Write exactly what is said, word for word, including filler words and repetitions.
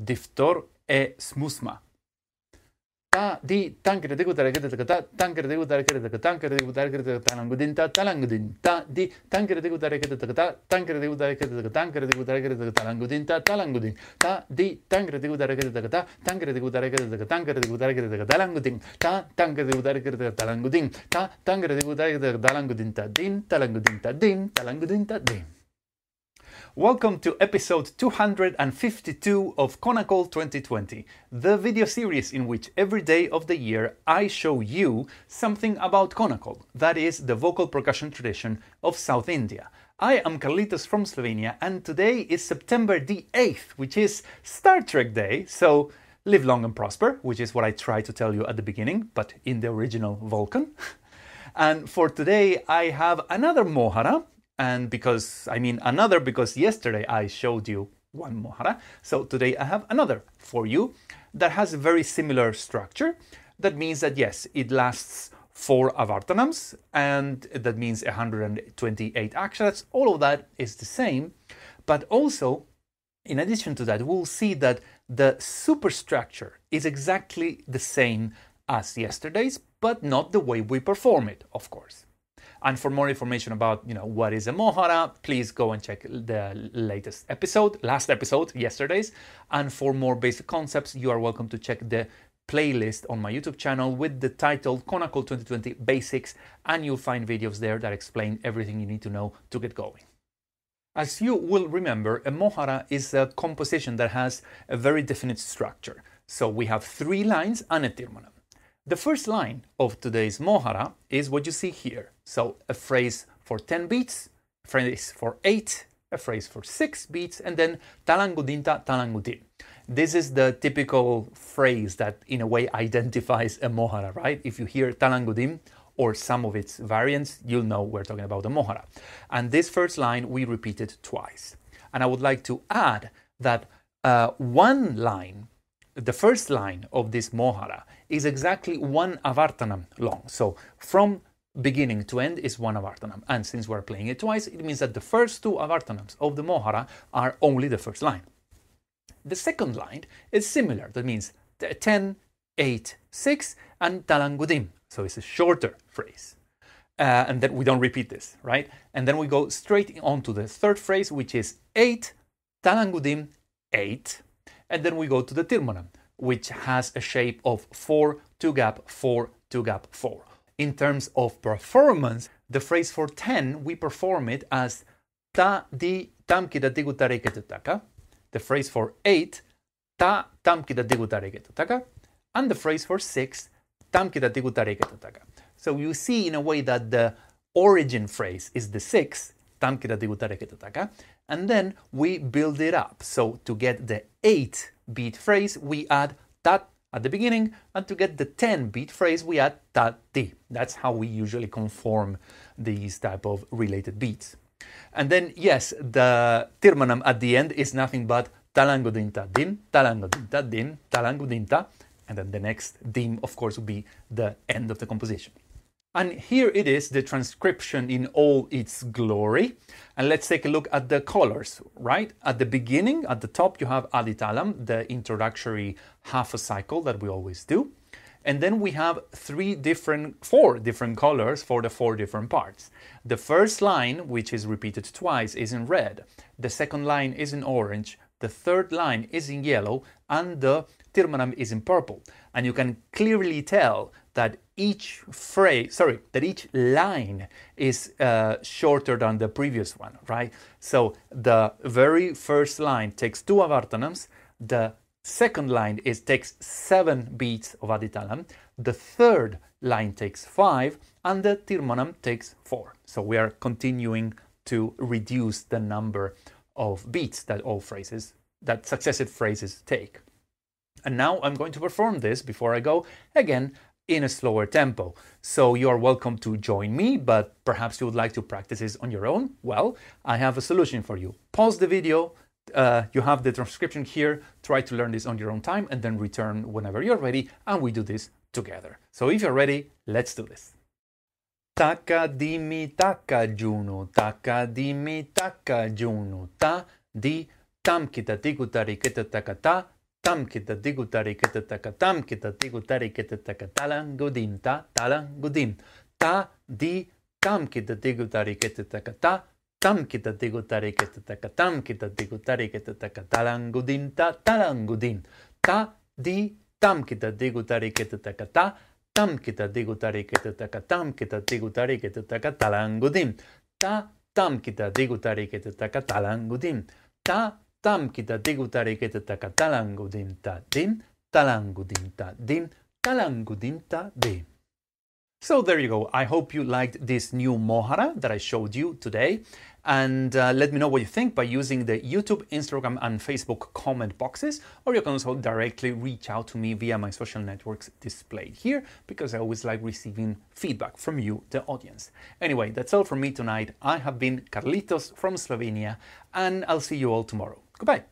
diftor e smusma. Ta di tankere de gutare kete ta tankere de gutare kete tankere de gutare kete talangudin ta talangudin ta di tankere de gutare kete ta tankere de gutare kete tankere de gutare kete talangudin ta talangudin ta di tankere de gutare kete ta tankere de gutare kete tankere de gutare kete talangudin ta tankere de gutare kete talangudin ta tankere de gutare kete talangudin ta din talangudin ta din talangudin ta din. Welcome to episode two hundred fifty-two of Konacol twenty twenty, the video series in which every day of the year I show you something about Konacol, that is the vocal percussion tradition of South India. I am Carlitos from Slovenia, and today is September the eighth, which is Star Trek Day, so live long and prosper, which is what I tried to tell you at the beginning, but in the original Vulcan. And for today I have another Mohara. And because, I mean another, because yesterday I showed you one Mohara, so today I have another for you that has a very similar structure. That means that yes, it lasts four avartanams, and that means one hundred twenty-eight aksharas. All of that is the same, but also, in addition to that, we'll see that the superstructure is exactly the same as yesterday's, but not the way we perform it, of course. And for more information about, you know, what is a Mohara, please go and check the latest episode, last episode, yesterday's. And for more basic concepts, you are welcome to check the playlist on my YouTube channel with the title Konacol twenty twenty Basics, and you'll find videos there that explain everything you need to know to get going. As you will remember, a Mohara is a composition that has a very definite structure. So we have three lines and a tirmanam. The first line of today's Mohara is what you see here. So a phrase for ten beats, a phrase for eight, a phrase for six beats, and then talangudinta talangudin. This is the typical phrase that in a way identifies a Mohara, right? If you hear talangudim or some of its variants, you'll know we're talking about a Mohara. And this first line we repeated twice. And I would like to add that uh, one line, the first line of this Mohara, is exactly one avartanam long. So from beginning to end is one avartanam. And since we're playing it twice, it means that the first two avartanams of the Mohara are only the first line. The second line is similar. That means ten, eight, six, and talangudim. So it's a shorter phrase. Uh, and then we don't repeat this, right? And then we go straight on to the third phrase, which is eight, talangudim, eight. And then we go to the tirmanam, which has a shape of four, two gap, four, two gap, four. In terms of performance, the phrase for ten, we perform it as ta di tam kita digutareketataka. The phrase for eight, ta tam kita digutareketataka. And the phrase for six, tam kita digutareketataka. So you see in a way that the origin phrase is the six, tam kita digutareketataka. And then we build it up. So to get the eight beat phrase, we add tat at the beginning, and to get the ten beat phrase, we add tat ti. That's how we usually conform these type of related beats. And then, yes, the tirmanam at the end is nothing but talangudinta din, talangudinta din, talangudinta, and then the next dim, of course, will be the end of the composition. And here it is, the transcription in all its glory. And let's take a look at the colors, right? At the beginning, at the top, you have Aditalam, the introductory half a cycle that we always do. And then we have three different, four different colors for the four different parts. The first line, which is repeated twice, is in red. The second line is in orange. The third line is in yellow, and the tirmanam is in purple. And you can clearly tell that each phrase, sorry, that each line is uh, shorter than the previous one, right? So the very first line takes two avartanams. The second line is takes seven beats of aditalam. The third line takes five, and the tirmanam takes four. So we are continuing to reduce the number of beats that all phrases, that successive phrases take. And now I'm going to perform this before I go again in a slower tempo. So you are welcome to join me, but perhaps you would like to practice this on your own. Well, I have a solution for you. Pause the video. Uh, you have the transcription here. Try to learn this on your own time and then return whenever you're ready, and we do this together. So if you're ready, let's do this. Taka dimi taka juno, taka dimi taka juno, ta di tam kita tikutari kita takata, tam kita digutari kita taka tam kita digutari kita taka talangudim ta talangudim ta di tam kita digutari kita taka ta tam kita digutari kita taka tam kita digutari kita taka talangudim ta talangudim ta di tam kita digutari kita taka ta tam kita digutari kita taka tam kita digutari kita taka talangudim ta tam kita digutari kita taka talangudim ta tam kita digutari kita taka talangudim ta dim talangudim ta dim talangudim ta dim. So there you go. I hope you liked this new Mohara that I showed you today. And uh, let me know what you think by using the YouTube, Instagram, and Facebook comment boxes. Or you can also directly reach out to me via my social networks displayed here, because I always like receiving feedback from you, the audience. Anyway, that's all from me tonight. I have been Carlitos from Slovenia, and I'll see you all tomorrow. Goodbye.